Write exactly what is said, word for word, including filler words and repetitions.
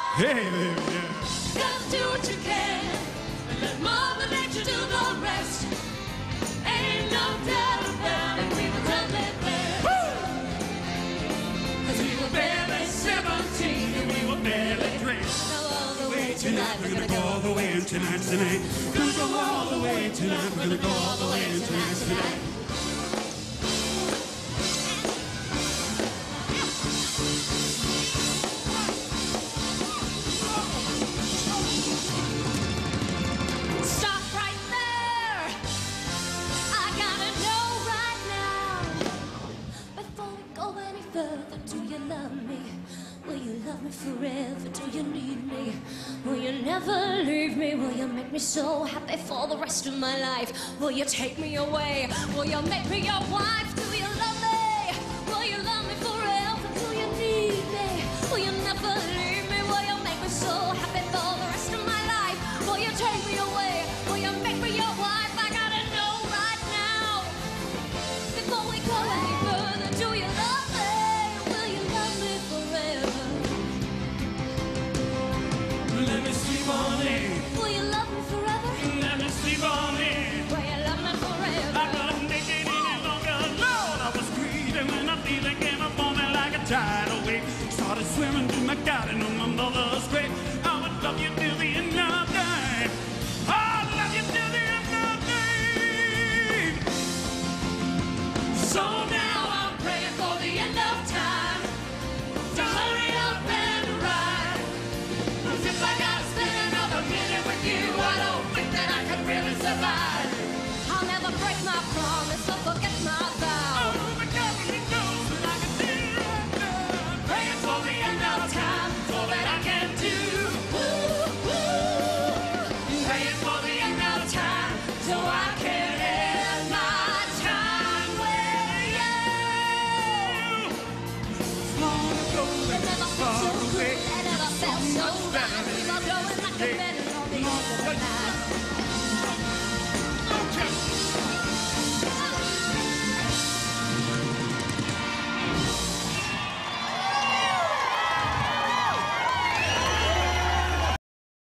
Hey, baby, yeah. Just do what you can and let Mother Nature do the rest. Ain't no doubt about it, we were totally blessed. Cause we were barely seventeen and we were barely dressed. Now all the way tonight, we're gonna go all the way in tonight, tonight. Gonna go all the way tonight, we're gonna go all the way in tonight, tonight. Forever, do you need me? Will you never leave me? Will you make me so happy for the rest of my life? Will you take me away? Will you make me your wife? Do you love me? Will you love me forever? Do you need me? Will you never leave me? Will you make me so happy for the rest of my life? Will you take me away? Will you make me your wife? I gotta know right now. Before we go any further, do you love me? Will you love me forever? Let me sleep on it. Will you love me forever? Let me sleep on it. Will you love me forever? I couldn't take it any longer. Lord, I was greedy when the feeling came upon me like a tidal wave. Started swimming through my garden on my mother's grave. I would love you till the end of time. I'd love you till the end of time. So now I'm praying for the end of time to hurry up and ride. Cause if I gotta spend another minute with you, I don't think that I could really survive. I'll never break my promise or forget my vow. Oh, the government knows that I can do it. Praying for the end of time so that I can do. Ooh, ooh. Praying for the end of time so I can end my time with you. Long ago, It never felt so far good, away. it never felt so right. We were going like a minute on the edge of the night.